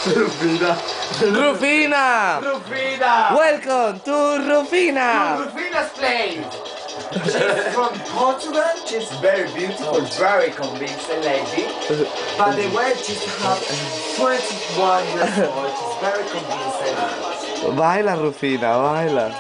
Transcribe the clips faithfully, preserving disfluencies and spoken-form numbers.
Rufina. Rufina! Rufina. Welcome to Rufina! Rufina's place. She's from Portugal. She's very beautiful, very convincing lady. But the way she's have twenty-one years old, she's very convincing. Baila, Rufina, baila.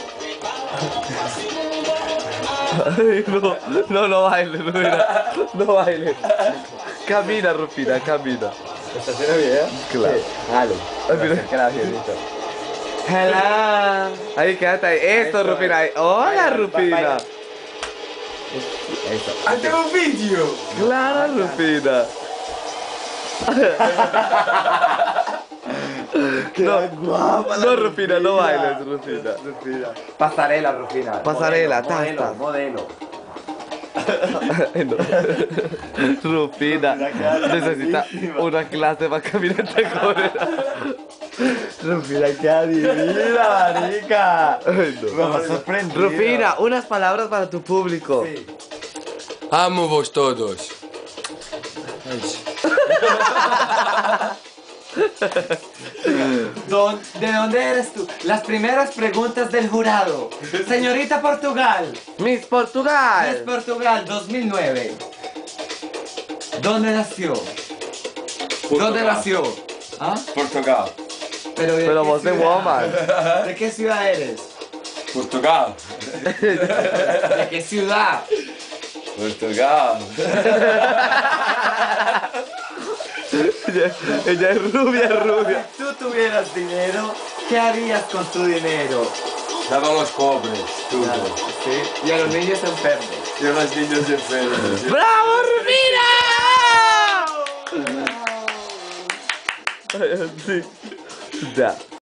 Ay, no, no, no bailes, Rufina. No bailes. Camina, Rufina, camina. ¿Estás haciendo video? Claro. Sí. Dale. Ay, mira. Que la viejita. Hello. Ahí, quédate ahí. Esto, Eso, Rufina. Ahí. Hola, baila, Rufina. baila. Eso. ¡Hazte un vídeo! Claro, Rufina. No, guapa la no, Rufina, no bailes, Rufina. Rufina. Pasarela, Rufina. Pasarela, modelo, ta, ta. modelo, modelo. No. Rufina necesita una clase para caminar en tacones. Rufina, qué adivina, marica. Ay, no. Me va a sorprender. Rufina, unas palabras para tu público. Sí. Amo vos todos. Don- ¿De dónde eres tú? Las primeras preguntas del jurado. Señorita Portugal. Miss Portugal. Miss Portugal dos mil nueve. ¿Dónde nació? ¿Dónde nació? ¿Ah? Portugal. Pero, ¿de Pero qué vos de ciudad? woman. ¿De qué ciudad eres? Portugal. ¿De qué ciudad? Portugal. Ella, ella es rubia, rubia. Si tú tuvieras dinero, ¿qué harías con tu dinero? Daba a los pobres, todo. Sí. Y a los niños enfermos. Y a los niños enfermos. ¡Bravo, Rufina! Sí. Ya.